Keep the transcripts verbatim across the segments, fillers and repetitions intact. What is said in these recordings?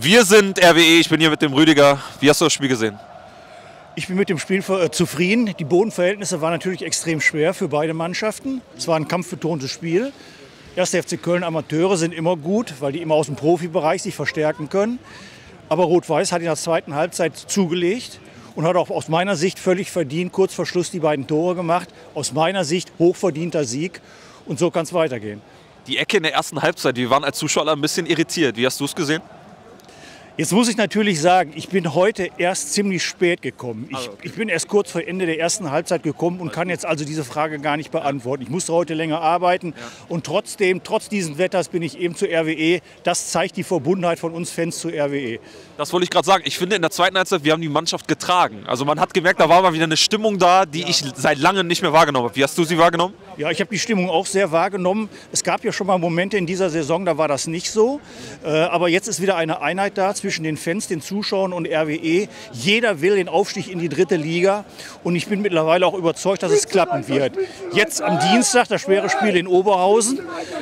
Wir sind R W E, ich bin hier mit dem Rüdiger. Wie hast du das Spiel gesehen? Ich bin mit dem Spiel äh, zufrieden. Die Bodenverhältnisse waren natürlich extrem schwer für beide Mannschaften. Es war ein kampfbetontes Spiel. erster F C Köln Amateure sind immer gut, weil die immer aus dem Profibereich sich verstärken können. Aber Rot-Weiß hat in der zweiten Halbzeit zugelegt und hat auch aus meiner Sicht völlig verdient kurz vor Schluss die beiden Tore gemacht. Aus meiner Sicht hochverdienter Sieg und so kann es weitergehen. Die Ecke in der ersten Halbzeit, wir waren als Zuschauer ein bisschen irritiert. Wie hast du es gesehen? Jetzt muss ich natürlich sagen, ich bin heute erst ziemlich spät gekommen. Ich, Ah, okay. ich bin erst kurz vor Ende der ersten Halbzeit gekommen und kann jetzt also diese Frage gar nicht beantworten. Ich musste heute länger arbeiten und trotzdem, trotz dieses Wetters bin ich eben zu R W E. Das zeigt die Verbundenheit von uns Fans zu R W E. Das wollte ich gerade sagen. Ich finde in der zweiten Halbzeit, wir haben die Mannschaft getragen. Also man hat gemerkt, da war mal wieder eine Stimmung da, die ich seit langem nicht mehr wahrgenommen habe. Wie hast du sie wahrgenommen? Ja, ich habe die Stimmung auch sehr wahrgenommen. Es gab ja schon mal Momente in dieser Saison, da war das nicht so. Äh, aber jetzt ist wieder eine Einheit da zwischen den Fans, den Zuschauern und R W E. Jeder will den Aufstieg in die dritte Liga. Und ich bin mittlerweile auch überzeugt, dass es klappen wird. Jetzt am Dienstag das schwere Spiel in Oberhausen.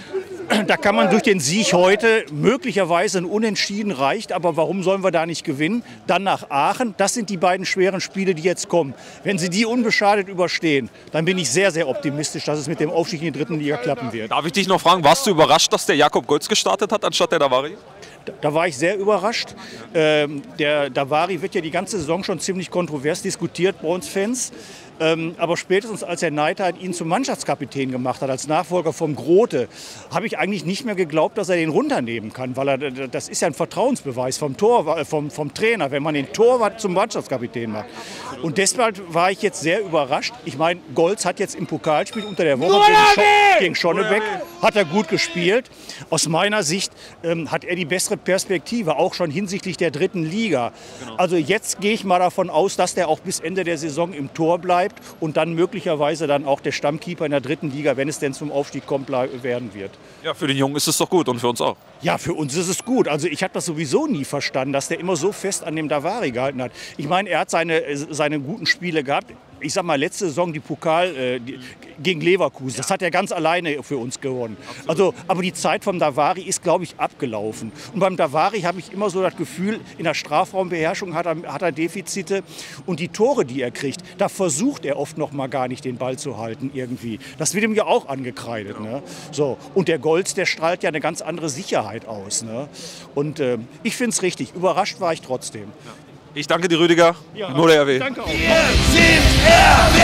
Da kann man durch den Sieg heute möglicherweise ein Unentschieden reicht. Aber warum sollen wir da nicht gewinnen? Dann nach Aachen. Das sind die beiden schweren Spiele, die jetzt kommen. Wenn sie die unbeschadet überstehen, dann bin ich sehr, sehr optimistisch, dass es mit dem Aufstieg in die dritten Liga klappen wird. Darf ich dich noch fragen, warst du überrascht, dass der Jakob Golz gestartet hat, anstatt der Davari? Da, da war ich sehr überrascht. Ähm, der Davari wird ja die ganze Saison schon ziemlich kontrovers diskutiert bei uns Fans. Ähm, aber spätestens als der Neidhardt ihn zum Mannschaftskapitän gemacht hat, als Nachfolger vom Grote, habe ich eigentlich nicht mehr geglaubt, dass er den runternehmen kann. Weil er, das ist ja ein Vertrauensbeweis vom, Tor, vom, vom Trainer, wenn man den Torwart zum Mannschaftskapitän macht. Und deshalb war ich jetzt sehr überrascht. Ich meine, Golz hat jetzt im Pokalspiel unter der Woche gegen, Scho gegen Schonnebeck, hat er gut gespielt. Aus meiner Sicht ähm, hat er die bessere Perspektive, auch schon hinsichtlich der dritten Liga. Genau. Also jetzt gehe ich mal davon aus, dass der auch bis Ende der Saison im Tor bleibt und dann möglicherweise dann auch der Stammkeeper in der dritten Liga, wenn es denn zum Aufstieg kommt, werden wird. Ja, für den Jungen ist es doch gut und für uns auch. Ja, für uns ist es gut. Also ich habe das sowieso nie verstanden, dass der immer so fest an dem Davari gehalten hat. Ich meine, er hat seine, seine guten Spiele gehabt. Ich sag mal, letzte Saison die Pokal äh, die, gegen Leverkusen, das hat er ganz alleine für uns gewonnen. Also, aber die Zeit vom Davari ist, glaube ich, abgelaufen. Und beim Davari habe ich immer so das Gefühl, in der Strafraumbeherrschung hat er, hat er Defizite. Und die Tore, die er kriegt, da versucht er oft noch mal gar nicht, den Ball zu halten irgendwie. Das wird ihm ja auch angekreidet. Ne? So. Und der Golz, der strahlt ja eine ganz andere Sicherheit aus. Ne? Und äh, ich finde es richtig. Überrascht war ich trotzdem. Ich danke dir, Rüdiger. Ja, nur der R W E. Danke auch. Wir sind R W E!